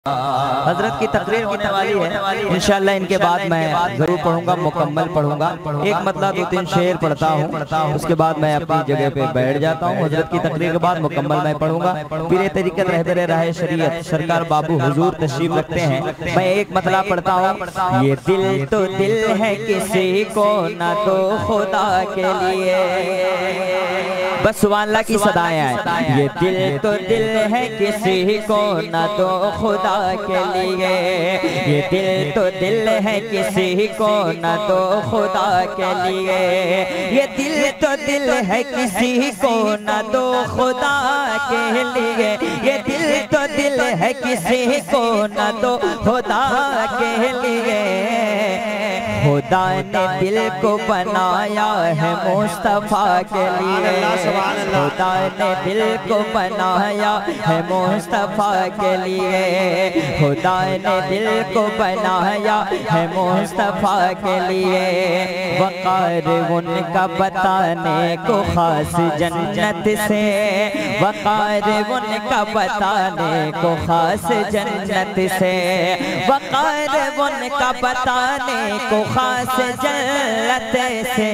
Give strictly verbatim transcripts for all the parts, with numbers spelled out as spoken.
حضرت کی تقریر ہونے والی ہے، انشاءاللہ ان کے بعد میں ضرور پڑھوں گا، مکمل پڑھوں گا۔ ایک مطلب دو تین شعر پڑھتا ہوں، اس کے بعد میں اپنی جگہ پہ بیٹھ جاتا ہوں۔ حضرت کی تقریر کے بعد مکمل میں پڑھوں گا۔ پیر طریقت رہبر راہ شریعت سرکار بابو حضور تشریف رکھتے ہیں۔ میں ایک مطلب پڑھتا ہوں۔ یہ دل تو دل ہے کسی کو نہ دو خدا کے لیے، بس سبحان اللہ کی صدائیں آئیں۔ یہ دل تو دل ہے کسی کو نہ دو خدا کے لیے، یہ دل تو دل ہے کسی کو نہ دو خدا کے لیے، یہ دل تو دل ہے کسی کو نہ دو خدا کے لیے، یہ دل تو دل ہے کسی کو نہ دو خدا کے لیے۔ خدا نے دل کو بنایا ہے مصطفیٰ کے لیے، خدا نے دل کو بنایا ہے مصطفیٰ کے لیے، خدا نے دل کو بنایا ہے مصطفیٰ کے لیے۔ وقار ان کا بتانے کو خاص جنت سے، وقار ان کا بتانے کو خاص جنت سے، وقار ان کا بتانے کو خاص جنت سے۔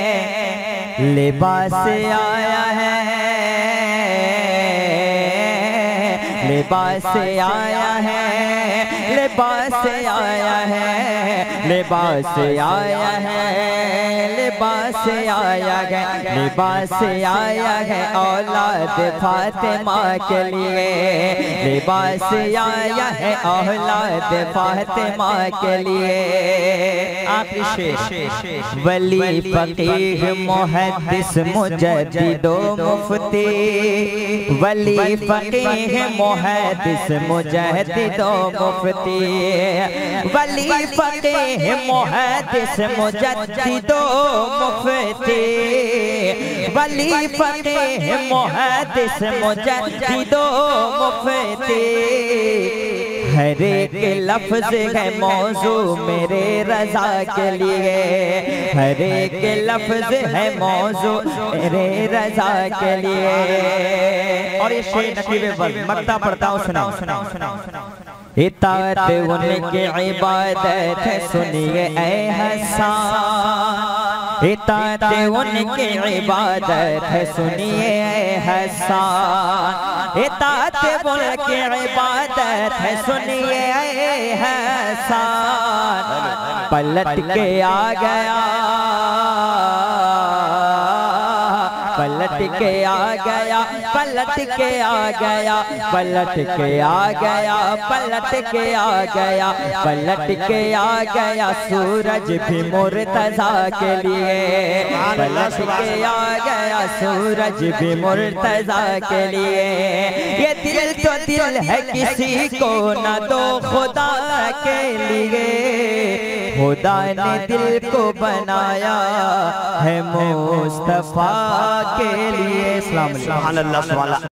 لباس آیا ہے، لباس آیا ہے، لباس آیا ہے، لباس آیا ہے، لباس آیا ہے، لباس آیا ہے اولاد فاطمہ کے لیے، لباس آیا ہے اولاد فاطمہ کے لیے۔ آخری شعر۔ ولی فقیہ محدث مجدد و مفتی، ولی فقیہ محدث مجدد و مفتی، ولی فقیہ محدث مجدد و مفتی، ولی فقیہ محدث مجدد و مفتی۔ ہر ایک لفظ ہے موضوع میرے رضا کے لیے، ہر ایک لفظ ہے موضوع میرے رضا کے لیے۔ اور یہ شعر نقیب وزن مقطع پڑھتا ہوں، سناؤ۔ اطاعت ان کی عبادت ہے سنیے اے حسان، اطاعت ان کی عبادت ہے سنیے اے حسان، اطاعت ان کی عبادت ہے سنیے اے حسان۔ پلٹ کے آ گیا، پلٹ کے آ گیا، پلٹ کے آ گیا، پلٹ کے آ گیا، پلٹ کے آ گیا، پلٹ کے آ گیا سورج بھی مرتضیٰ کے لیے، پلٹ کے آ گیا سورج بھی مرتضیٰ کے لیے۔ یہ دل تو دل ہے کسی کو نہ دو خدا کے لیے، خدا نے دل کو بنایا ہے مصطفیٰ کے لیے۔ سبحان اللہ، سبحان اللہ۔